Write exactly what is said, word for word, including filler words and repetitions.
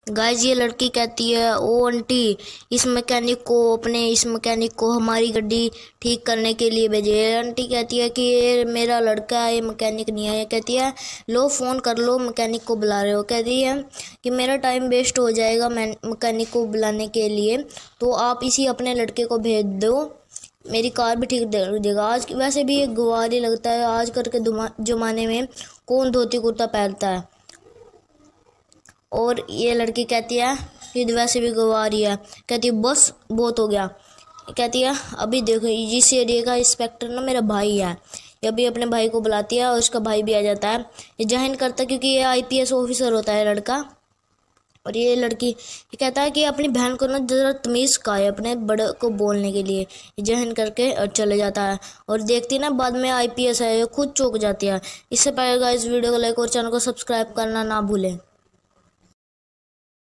Guys ये लड़की कहती है, ओ आंटी इस मैकेनिक को अपने इस मैकेनिक को हमारी गाड़ी ठीक करने के लिए भेजिए। आंटी कहती है कि ये मेरा लड़का है, ये मैकेनिक नहीं है। ये कहती है लो फ़ोन कर लो, मैकेनिक को बुला रहे हो। कहती है कि मेरा टाइम वेस्ट हो जाएगा मैकेनिक को बुलाने के लिए, तो आप इसी अपने लड़के को भेज दो, मेरी कार भी ठीक कर देगा। आज वैसे भी एक गवार ही लगता है, आज कर के ज़माने में कौन धोती कुर्ता पहनता है। और ये लड़की कहती है कि वैसे भी गंवा रही है। कहती है बस बहुत हो गया। कहती है अभी देखो इस एरिया का इंस्पेक्टर ना मेरा भाई है। ये अभी अपने भाई को बुलाती है और उसका भाई भी आ जाता है। ये जॉइन करता है क्योंकि ये आईपीएस ऑफिसर होता है लड़का। और ये लड़की ये कहता है कि अपनी बहन को ना ज़रा तमीज़ सिखाए अपने बड़े को बोलने के लिए। ये जॉइन करके और चले जाता है और देखती है ना बाद में आईपीएस है, ये खुद चौंक जाती है। इससे पहले गाइस वीडियो को लाइक और चैनल को सब्सक्राइब करना ना भूलें।